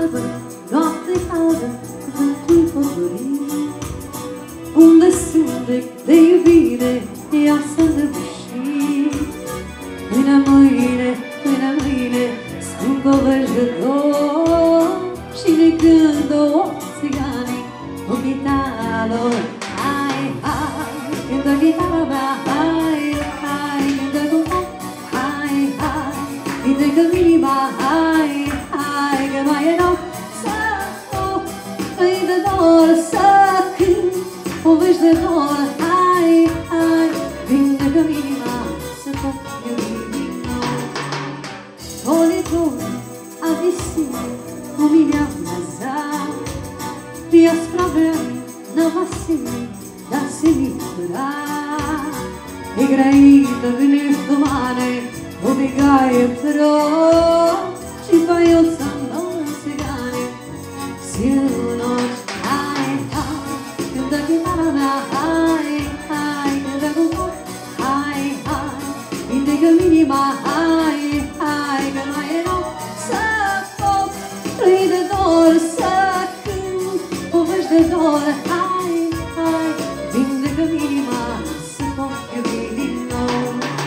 albă, noapte caldă, vântul potorit. Unde sâmbec de iubire, ea s-a năbușit. Până mâine, spun povești de dor și ne cântă o țigane, o chitară. Hai, hai, cântă chitara mea, hai, hai, cântă cu foc, hai, hai, ridică inima, hai, hai, că mai e noc să foc, îi de dor să cânt povești de dor, hai, hai, ridică inima să foc iubi din nou. Politone, a visire, come mi ammazzare, io spraviamo una passione da sinistra, e graito venir domani, obbligare però, ci fai un sanno cigane, se uno hai, hai, canta chitarra mia, hai, hai, canta con voi, hai, hai, indica minima, hai, hai, che mai è no, sa foc, ride d'or, sa cânt, povești de dor, hai, hai, indica minima, să foc iubi din nou.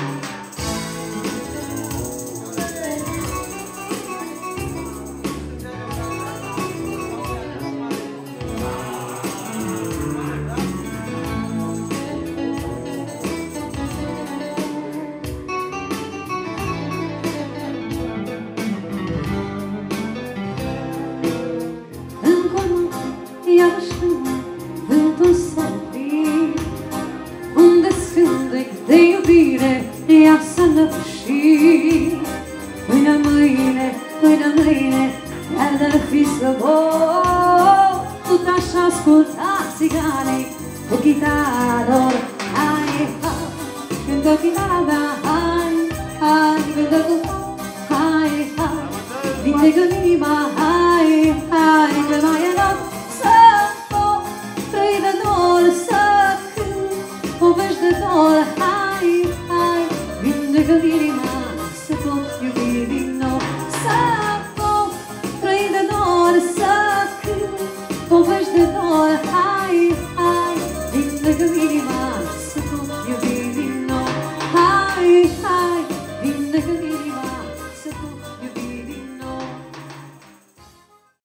Încă noapte, iarăși vântul s-a oprit. Unde scândec de iubire, ea s-a năbușit. Până mâine, iar de-ar fi să vor, tot așa asculta țigane cu chitară. Hai, hai, cântă chitara mea, hai, hai, cântă cu foc, hai, hai, vindecă inima, hai, hai, că mai e noc să foc, trăi de dor, să cânt povești de dor, hai, hai, vindecă inima, să pot iubi din nou, să